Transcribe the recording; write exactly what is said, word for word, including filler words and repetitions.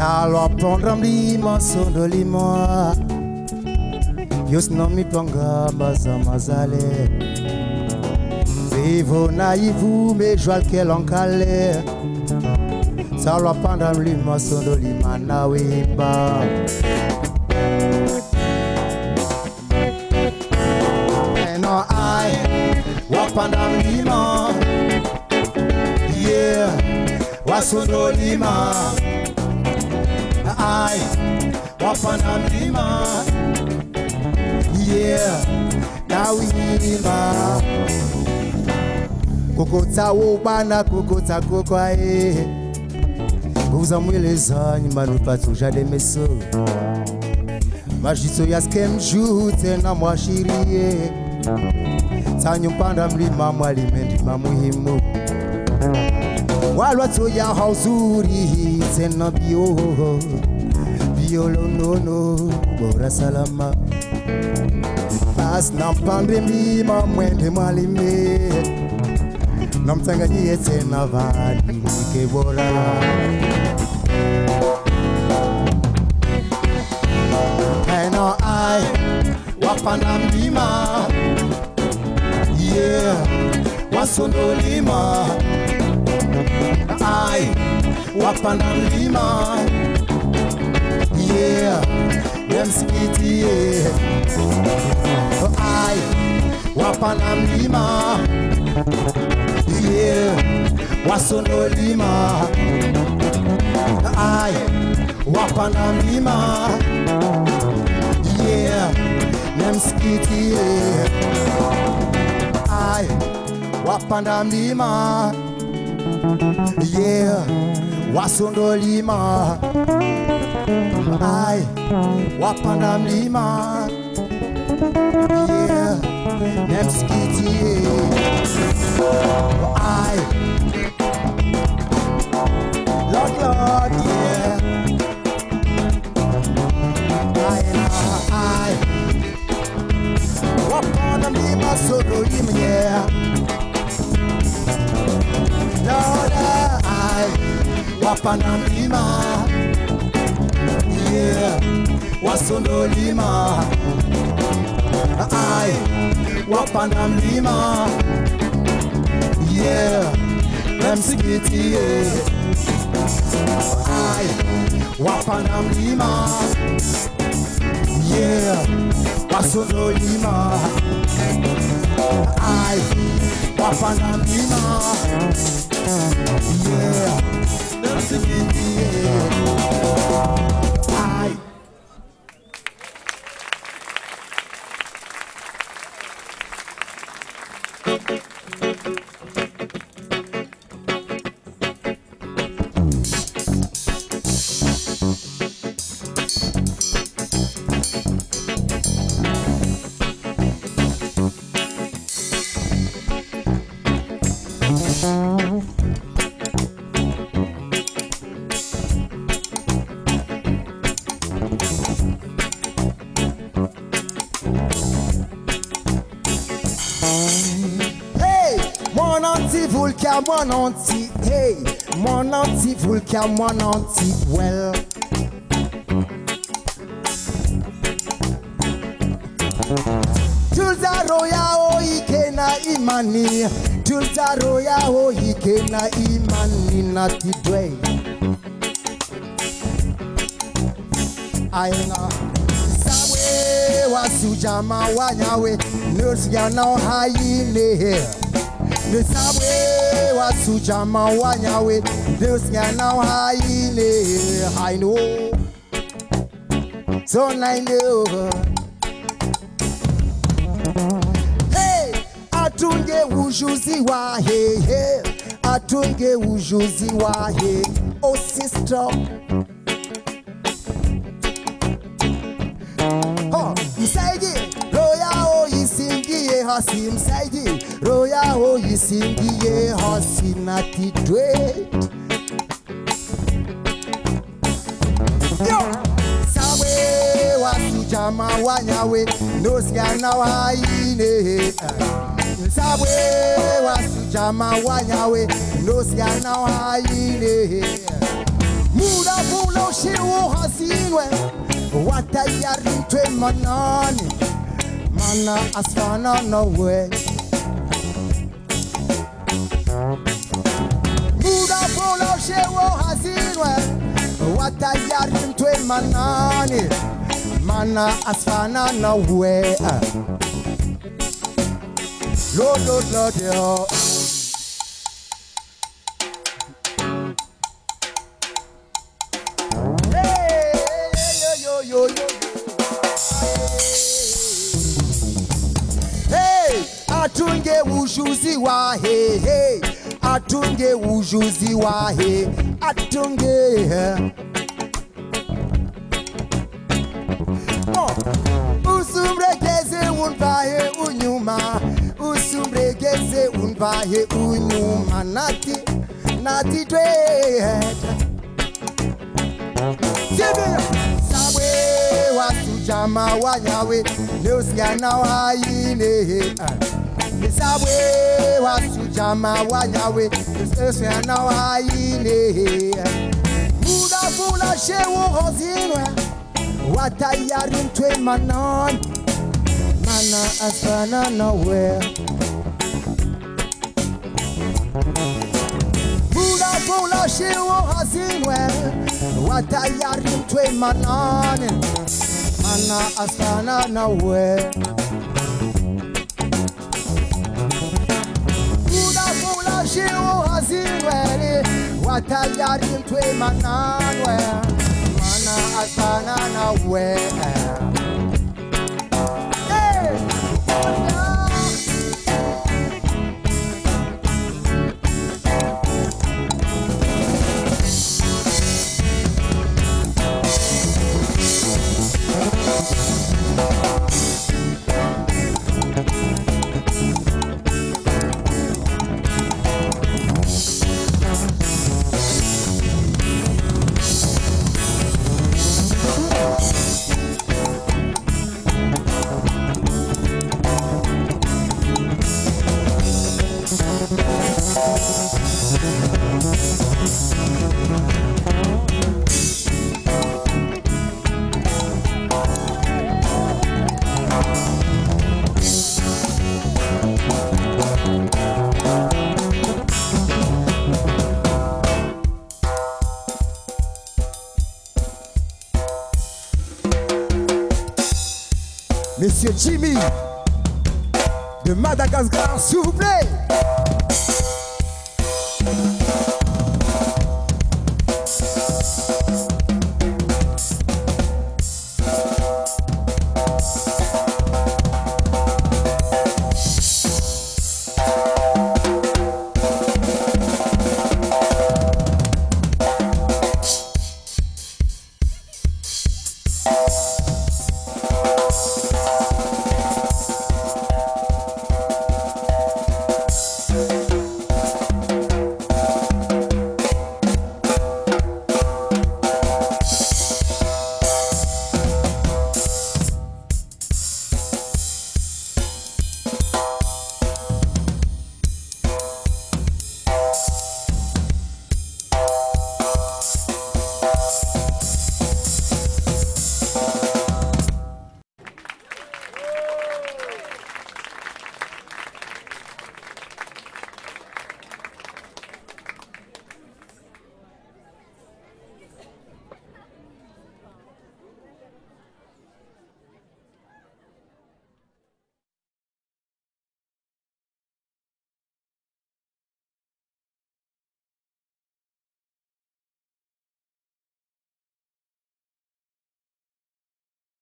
Nalo Wapandra mlima sondo lima Yos no mipanga maza mazale Vivo naivu me joal kelankale Nalo Wapandra mlima sondo lima na wimba Eno ai Wapandra mlima Yeah Wasondo lima Ai Wapandra mlima Yeah Na wimba Kokota wobana kokota kokwa eh Vous amouez les agnes manu patou jade meso Majito yaskem jute na mwashirie Tanyo Wapandra mlima mwalimendi mamuhimu Walwa to ya hauzuri tena bio Biolo no no bora salama Bas nampandre mlima mwende mwalime Namtanganyie tena vali nike bora Eno ai Wapandra mlima Yeah Wasondo lima Ai Wapandra mlima Yeah Nemskiti yeah Ai Wapandra mlima Yeah Wasondo lima Ai Wapandra mlima Yeah Nemskiti yeah Ai Wapandra mlima Yeah, Wasondo lima Ai, Wapandra mlima Yeah, Nemskiti Ai, Lord, Lord, yeah Ai, ai Wapandra mlima Sondo lima, yeah Lord, I Wapandra mlima Yeah Wasondo lima I Wapandra mlima Yeah Nemskiti I Wapandra mlima Yeah Wasondo lima I Wapandra mlima Yeah, that's a good I Mwanantsi, hey, Mwanantsi, vulka Mwanantsi, well. Tulza roya o ike na imani, tulza roya o ike na imani na tidwe. Aina sawe wasujama wanyawe, nursiya na hayine. The subway was Sujama Wanyawe, this guy now high I know. So I know. Hey, Atunge Wujuzi wa hey, hey, Atunge Wujuzi wa hey, oh sister. Oh, Isaidi, Roya o Isingi Hasim Saidi. Roya o Isingi Hasinati Dwayt. Yo! Sawe wasujama wanyawe Nosya na waine. Sawe wasujama wanyawe Nosya na waine. Muda bulo shiwo hasinwe watayari twe manani mana asfana no way. Muda bulo shiwo hasinwe watayari twe manani mana asfana no way. Lord, Lord, Lord, yo. Hey, yo, yo, yo, yo. Hey, atunge ujuzi wa he, hey, atunge ujuzi wa he, atunge. Oh, usumregeze unvahe unyuma. Usumbregeze unvahe unyuma nati nati tweta Sibia Sabwe wasujama wanyawe Neusiana waine Sabwe wasujama wanyawe Neusiana waine Muda fula shewo hozinwe Watayari mtwe manon Mana asana nowhere Muda fula shiwo hasinwe Watayari mtwe manane Mana asana nowhere Muda fula shiwo hasinwe Watayari mtwe manane Mana asana nowhere. Monsieur Jimmy de Madagascar, s'il vous plaît.